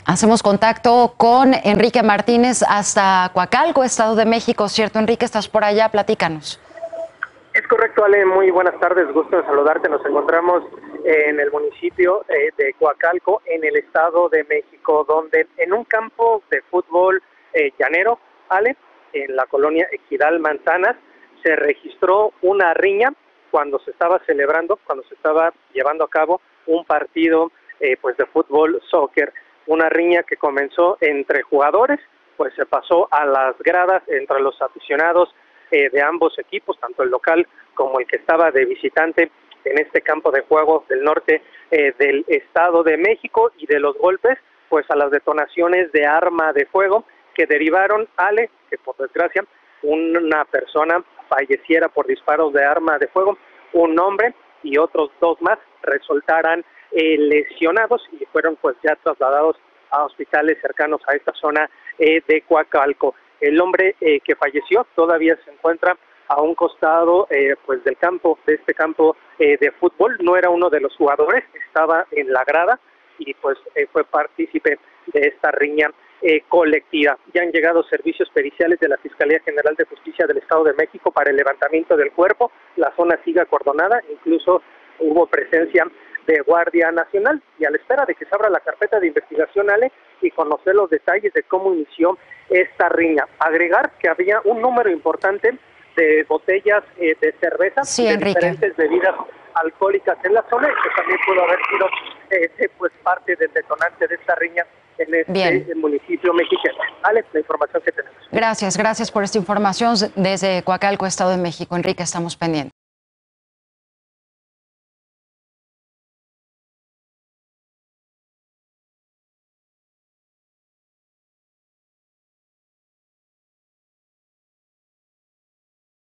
Hacemos contacto con Enrique Martínez hasta Coacalco, Estado de México. ¿Cierto, Enrique? ¿Estás por allá? Platícanos. Es correcto, Ale. Muy buenas tardes. Gusto de saludarte. Nos encontramos en el municipio de Coacalco, en el Estado de México, donde en un campo de fútbol llanero, Ale, en la colonia Ejidal Manzanas, se registró una riña cuando se estaba llevando a cabo un partido pues de fútbol soccer. Una riña que comenzó entre jugadores, pues se pasó a las gradas entre los aficionados de ambos equipos, tanto el local como el que estaba de visitante en este campo de juego del norte del Estado de México, y de los golpes, pues a las detonaciones de arma de fuego que derivaron, Ale, que por desgracia una persona falleciera por disparos de arma de fuego, un hombre y otros dos más resultaran lesionados y fueron pues ya trasladados a hospitales cercanos a esta zona de Coacalco. El hombre que falleció todavía se encuentra a un costado pues del campo, de este campo de fútbol. No era uno de los jugadores, estaba en la grada y pues fue partícipe de esta riña colectiva. Ya han llegado servicios periciales de la Fiscalía General de Justicia del Estado de México para el levantamiento del cuerpo. La zona sigue acordonada, incluso hubo presencia de Guardia Nacional, y a la espera de que se abra la carpeta de investigación, Ale, y conocer los detalles de cómo inició esta riña. Agregar que había un número importante de botellas de cerveza, Sí, de Enrique. diferentes bebidas alcohólicas en la zona, y que también pudo haber sido pues parte del detonante de esta riña en este municipio mexicano. Ale, la información que tenemos. Gracias por esta información desde Coacalco, Estado de México. Enrique, estamos pendientes.